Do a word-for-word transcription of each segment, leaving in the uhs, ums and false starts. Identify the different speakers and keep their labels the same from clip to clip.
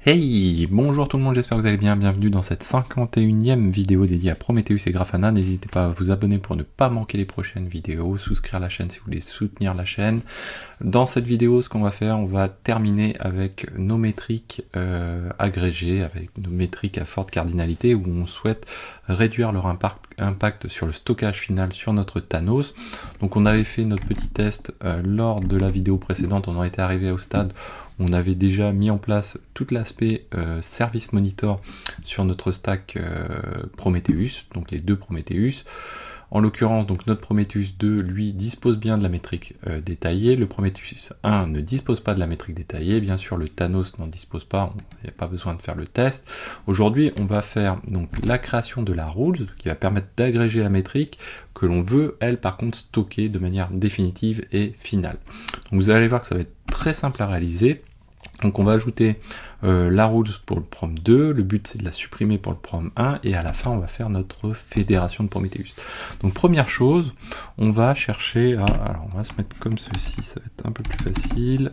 Speaker 1: Hey, bonjour tout le monde, j'espère que vous allez bien, bienvenue dans cette cinquante et unième vidéo dédiée à Prometheus et Grafana. N'hésitez pas à vous abonner pour ne pas manquer les prochaines vidéos, souscrire à la chaîne si vous voulez soutenir la chaîne. Dans cette vidéo, ce qu'on va faire, on va terminer avec nos métriques euh, agrégées, avec nos métriques à forte cardinalité, où on souhaite réduire leur impact, impact sur le stockage final sur notre Thanos. Donc on avait fait notre petit test euh, lors de la vidéo précédente, on en était arrivé au stade on avait déjà mis en place tout l'aspect euh, service monitor sur notre stack euh, Prometheus, donc les deux Prometheus. En l'occurrence, donc notre Prometheus deux, lui, dispose bien de la métrique euh, détaillée. Le Prometheus un ne dispose pas de la métrique détaillée. Bien sûr, le Thanos n'en dispose pas. Il n'y a pas besoin de faire le test. Aujourd'hui, on va faire donc la création de la rules qui va permettre d'agréger la métrique que l'on veut, elle, par contre, stocker de manière définitive et finale. Donc, vous allez voir que ça va être très simple à réaliser. Donc on va ajouter euh, la rules pour le prom deux, le but c'est de la supprimer pour le prom un, et à la fin on va faire notre fédération de Prometheus. Donc première chose, on va chercher à... Alors on va se mettre comme ceci, ça va être un peu plus facile.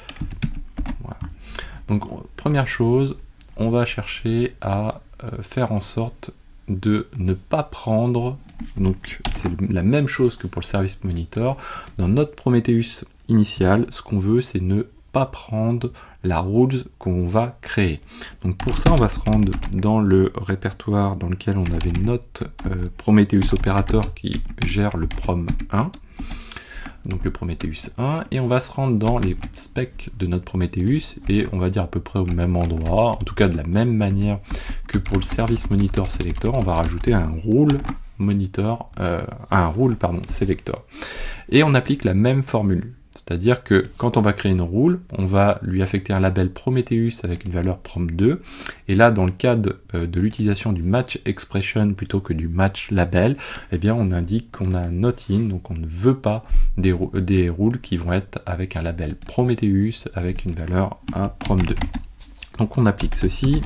Speaker 1: Voilà. Donc première chose, on va chercher à euh, faire en sorte de ne pas prendre, donc c'est la même chose que pour le service monitor, dans notre Prometheus initial, ce qu'on veut c'est ne pas prendre la rules qu'on va créer. Donc pour ça, on va se rendre dans le répertoire dans lequel on avait notre euh, Prometheus opérateur qui gère le prom un, donc le Prometheus un, et on va se rendre dans les specs de notre Prometheus, et on va dire à peu près au même endroit, en tout cas de la même manière que pour le service monitor selector, on va rajouter un rule monitor, euh, un rule pardon selector, et on applique la même formule. C'est-à-dire que quand on va créer une rule, on va lui affecter un label Prometheus avec une valeur prom deux. Et là, dans le cadre de l'utilisation du match expression plutôt que du match label, eh bien, on indique qu'on a un not in, donc on ne veut pas des, des rules qui vont être avec un label Prometheus avec une valeur à prom deux. Donc on applique ceci.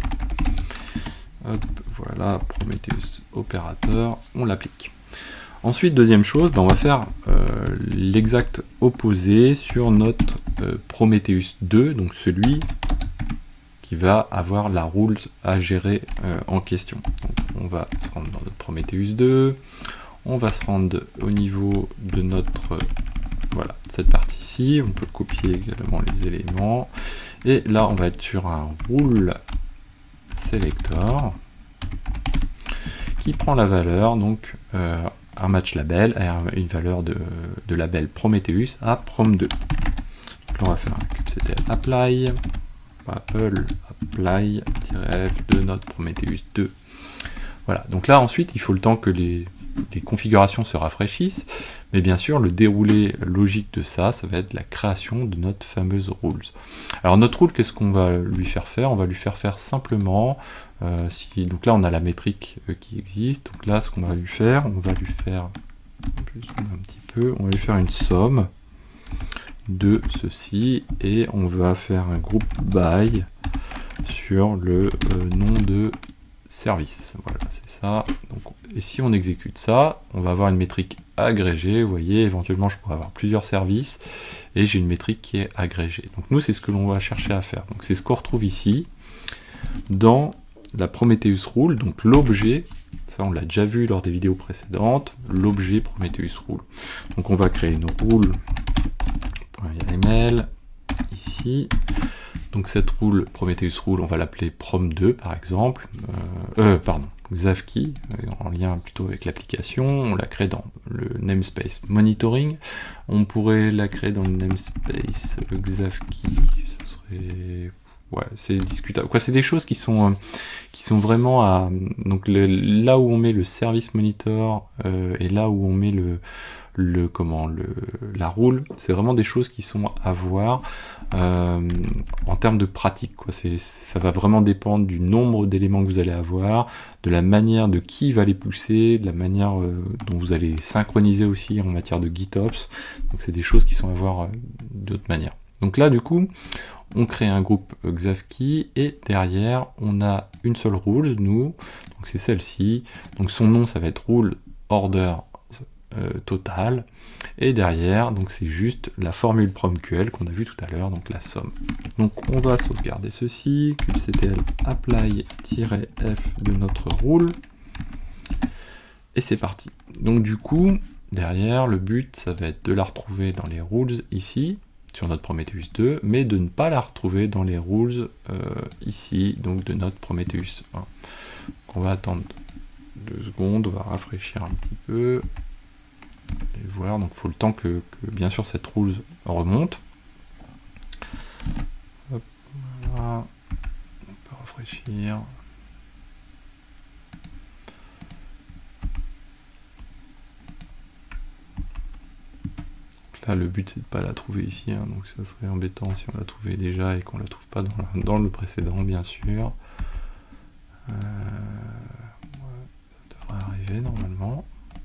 Speaker 1: Hop, voilà, Prometheus opérateur, on l'applique. Ensuite, deuxième chose, ben on va faire euh, l'exact opposé sur notre euh, Prometheus deux, donc celui qui va avoir la rules à gérer euh, en question. Donc, on va se rendre dans notre Prometheus deux, on va se rendre au niveau de notre, euh, voilà, cette partie-ci, on peut copier également les éléments, et là on va être sur un rule selector qui prend la valeur, donc euh, un match label et une valeur de, de label Prometheus à prom deux. Donc là on va faire un kubectl apply, apple apply -f de notre Prometheus deux. Voilà, donc là ensuite il faut le temps que les, les configurations se rafraîchissent, mais bien sûr le déroulé logique de ça, ça va être la création de notre fameuse rules. Alors notre rule, qu'est-ce qu'on va lui faire faire? On va lui faire faire simplement, euh, si, donc là on a la métrique euh, qui existe, donc là ce qu'on va lui faire, on va lui faire, en plus on a un petit peu, on va lui faire une somme de ceci, et on va faire un groupe by sur le euh, nom de service. Voilà, c'est ça. Donc, et si on exécute ça, on va avoir une métrique agrégée. Vous voyez, éventuellement, je pourrais avoir plusieurs services et j'ai une métrique qui est agrégée. Donc, nous, c'est ce que l'on va chercher à faire. Donc, c'est ce qu'on retrouve ici dans la Prometheus rule. Donc, l'objet, ça, on l'a déjà vu lors des vidéos précédentes, l'objet Prometheus rule. Donc, on va créer une rule.yml ici. Donc cette rule, Prometheus rule, on va l'appeler prom deux par exemple, euh, euh, pardon, Xavkey, en lien plutôt avec l'application, on la crée dans le namespace monitoring, on pourrait la créer dans le namespace Xavkey, ce serait... Ouais, c'est discutable. Quoi, c'est des choses qui sont, euh, qui sont vraiment à... Donc le, là où on met le service monitor euh, et là où on met le... le comment le la rule, c'est vraiment des choses qui sont à voir euh, en termes de pratique, quoi. C'est, ça va vraiment dépendre du nombre d'éléments que vous allez avoir, de la manière de qui va les pousser, de la manière euh, dont vous allez synchroniser aussi en matière de GitOps. Donc c'est des choses qui sont à voir euh, d'autres manières. Donc là du coup on crée un groupe Xavkey et derrière on a une seule rule, nous, donc c'est celle-ci. Donc son nom ça va être rule order euh, total. Et derrière, donc c'est juste la formule promql qu'on a vu tout à l'heure, donc la somme. Donc on va sauvegarder ceci, kubectl apply-f de notre rule. Et c'est parti. Donc du coup, derrière, le but, ça va être de la retrouver dans les rules ici, sur notre Prometheus deux, mais de ne pas la retrouver dans les rules euh, ici, donc de notre Prometheus un. Donc on va attendre deux secondes, on va rafraîchir un petit peu, et voir, donc il faut le temps que, que bien sûr cette rules remonte. Hop, voilà. On peut rafraîchir. Là, le but c'est de ne pas la trouver ici, hein, donc ça serait embêtant si on la trouvait déjà et qu'on la trouve pas dans, la, dans le précédent, bien sûr. Euh, ouais, ça devrait arriver normalement.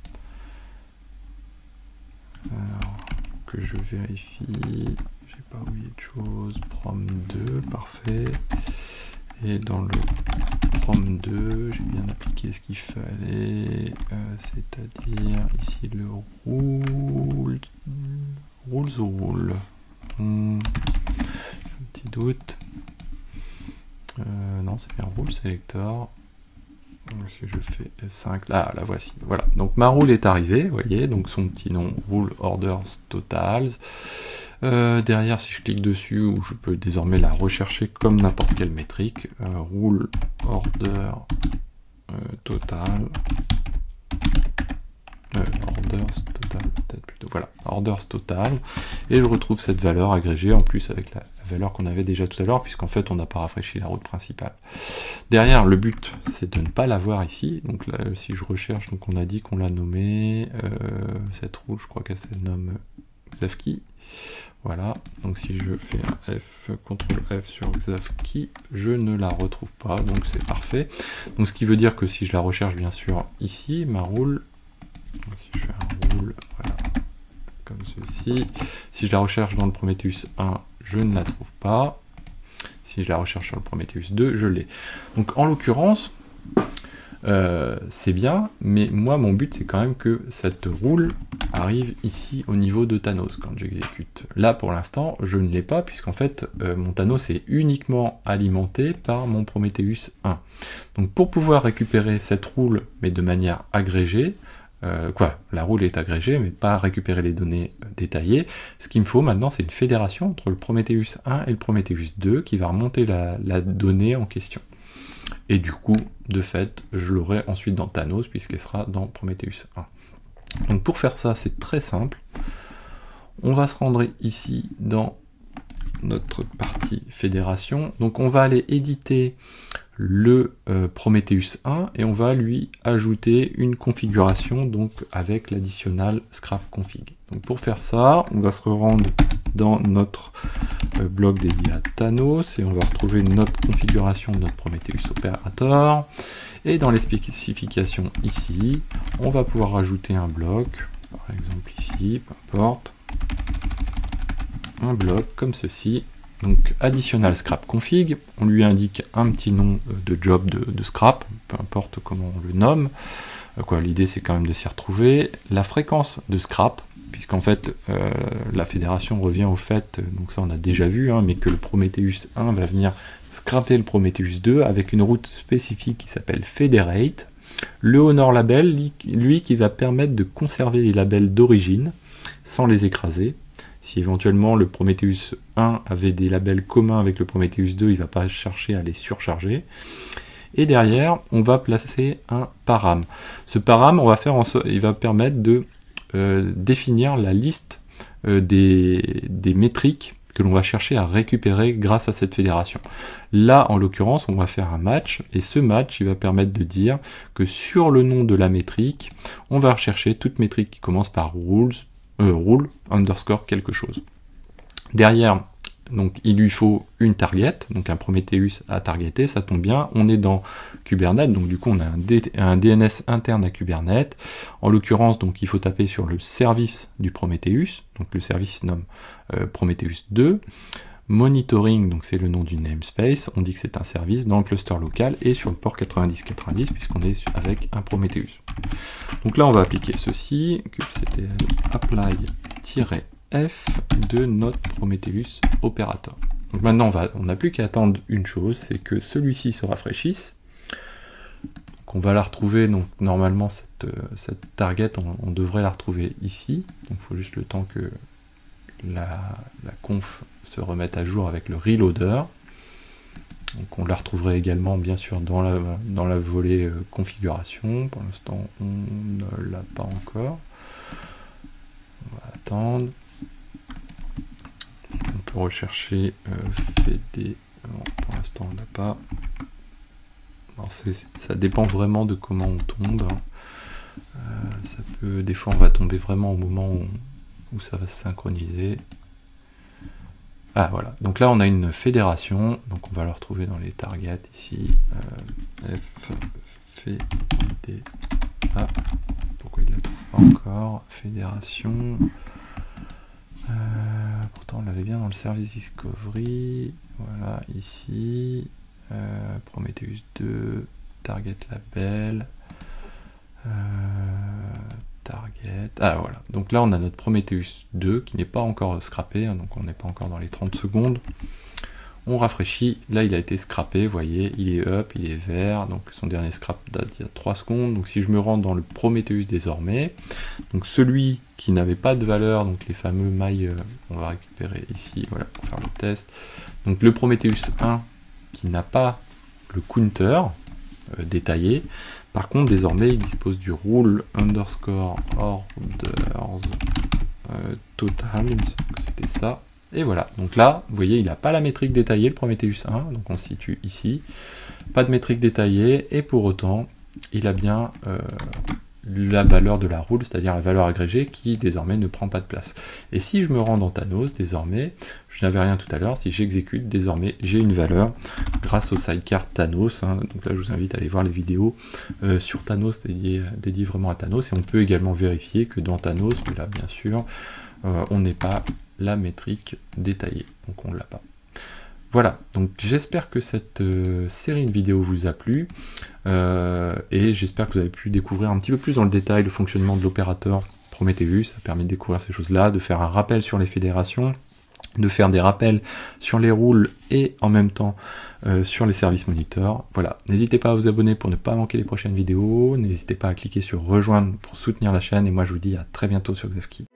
Speaker 1: Alors, que je vérifie, j'ai pas oublié de choses, prom deux, parfait. Et dans le prom deux, j'ai bien appliqué ce qu'il fallait, euh, c'est-à-dire ici le rule, rules ou rule. Hmm, j'ai un petit doute. Euh, non, c'est bien rule selector. Donc je fais F cinq, là, la voici. Voilà, donc ma rule est arrivée, vous voyez, donc son petit nom, rule orders totals. Euh, derrière, si je clique dessus, je peux désormais la rechercher comme n'importe quelle métrique. Euh, rule order euh, total. Euh, orders total, peut-être plutôt. Voilà, orders total. Et je retrouve cette valeur agrégée en plus avec la, la valeur qu'on avait déjà tout à l'heure, puisqu'en fait on n'a pas rafraîchi la route principale. Derrière, le but c'est de ne pas l'avoir ici. Donc là, si je recherche, donc on a dit qu'on l'a nommé. Euh, cette roue, je crois qu'elle se nomme Xavki. Voilà, donc si je fais un F, contrôle F sur Xavki, je ne la retrouve pas, donc c'est parfait. Donc ce qui veut dire que si je la recherche bien sûr ici, ma rule, donc si je fais un rule, voilà, comme ceci, si je la recherche dans le Prometheus un, je ne la trouve pas. Si je la recherche sur le Prometheus deux, je l'ai. Donc en l'occurrence, euh, c'est bien, mais moi mon but c'est quand même que cette rule arrive ici au niveau de Thanos quand j'exécute. Là pour l'instant je ne l'ai pas puisqu'en fait euh, mon Thanos est uniquement alimenté par mon Prometheus un. Donc pour pouvoir récupérer cette rule mais de manière agrégée, euh, quoi, la rule est agrégée mais pas récupérer les données détaillées, ce qu'il me faut maintenant c'est une fédération entre le Prometheus un et le Prometheus deux qui va remonter la, la donnée en question. Et du coup, de fait, je l'aurai ensuite dans Thanos puisqu'elle sera dans Prometheus un. Donc pour faire ça, c'est très simple. On va se rendre ici dans notre partie fédération. Donc on va aller éditer le euh, Prometheus un et on va lui ajouter une configuration donc avec l'additionnel scrap config. Donc pour faire ça, on va se rendre dans notre euh, bloc dédié à Thanos et on va retrouver notre configuration de notre Prometheus Operator. Et dans les spécifications ici, on va pouvoir rajouter un bloc, par exemple ici, peu importe, un bloc comme ceci. Donc additionnel scrap config, on lui indique un petit nom de job de, de scrap, peu importe comment on le nomme. Quoi, l'idée c'est quand même de s'y retrouver. La fréquence de scrap, puisqu'en fait euh, la fédération revient au fait, donc ça on a déjà vu, hein, mais que le Prometheus un va venir scraper le Prometheus deux avec une route spécifique qui s'appelle Federate. Le Honor Label, lui, qui va permettre de conserver les labels d'origine sans les écraser. Si éventuellement le Prometheus un avait des labels communs avec le Prometheus deux, il ne va pas chercher à les surcharger. Et derrière, on va placer un param. Ce param, on va faire en so il va permettre de euh, définir la liste euh, des, des métriques que l'on va chercher à récupérer grâce à cette fédération. Là, en l'occurrence, on va faire un match, et ce match, il va permettre de dire que sur le nom de la métrique, on va rechercher toute métrique qui commence par rules, euh, rule underscore quelque chose. Derrière, donc, il lui faut une target, donc un Prometheus à targeter, ça tombe bien, on est dans Kubernetes, donc du coup on a un, D un D N S interne à Kubernetes. En l'occurrence, donc il faut taper sur le service du Prometheus, donc le service nomme euh, Prometheus deux. Monitoring, donc c'est le nom du namespace, on dit que c'est un service dans le cluster local et sur le port quatre-vingt-dix quatre-vingt-dix puisqu'on est avec un Prometheus. Donc là on va appliquer ceci, kubectl apply-f de notre Prometheus operator. Donc maintenant on n'a plus qu'à attendre une chose, c'est que celui-ci se rafraîchisse. Donc on va la retrouver, donc normalement cette, cette target on, on devrait la retrouver ici, donc il faut juste le temps que la, la conf se remette à jour avec le reloader. Donc on la retrouverait également bien sûr dans la, dans la volée euh, configuration. Pour l'instant on ne l'a pas encore. On va attendre. On peut rechercher euh, fd. Non, pour l'instant on n'a pas. Alors ça dépend vraiment de comment on tombe. Hein. Euh, ça peut, des fois on va tomber vraiment au moment où, où ça va se synchroniser. Ah voilà, donc là on a une fédération, donc on va le retrouver dans les targets ici, euh, F, F, D, ah, pourquoi il ne la trouve pas encore, fédération, euh, pourtant on l'avait bien dans le service discovery, voilà, ici, euh, Prometheus deux, target label, euh, target, ah voilà, donc là on a notre Prometheus deux qui n'est pas encore scrappé, hein, donc on n'est pas encore dans les trente secondes, on rafraîchit, là il a été scrappé, vous voyez, il est up, il est vert, donc son dernier scrap date d'il y a trois secondes, donc si je me rends dans le Prometheus désormais, donc celui qui n'avait pas de valeur, donc les fameux mailles, euh, on va récupérer ici, voilà, pour faire le test, donc le Prometheus un qui n'a pas le counter euh, détaillé. Par contre, désormais, il dispose du rule underscore orders euh, total, il me semble que c'était ça. Et voilà, donc là, vous voyez, il n'a pas la métrique détaillée, le Prometheus un, donc on se situe ici. Pas de métrique détaillée, et pour autant, il a bien euh, la valeur de la rule, c'est-à-dire la valeur agrégée, qui désormais ne prend pas de place. Et si je me rends dans Thanos, désormais, je n'avais rien tout à l'heure, si j'exécute, désormais, j'ai une valeur grâce au sidecar Thanos. Hein. Donc là, je vous invite à aller voir les vidéos euh, sur Thanos, dédiées, dédiées vraiment à Thanos, et on peut également vérifier que dans Thanos, là, bien sûr, euh, on n'est pas la métrique détaillée, donc on ne l'a pas. Voilà, donc j'espère que cette euh, série de vidéos vous a plu, euh, et j'espère que vous avez pu découvrir un petit peu plus dans le détail le fonctionnement de l'opérateur Prometheus. Ça a permis de découvrir ces choses-là, de faire un rappel sur les fédérations, de faire des rappels sur les rules et en même temps euh, sur les services moniteurs. Voilà, n'hésitez pas à vous abonner pour ne pas manquer les prochaines vidéos, n'hésitez pas à cliquer sur rejoindre pour soutenir la chaîne, et moi je vous dis à très bientôt sur Xefkey.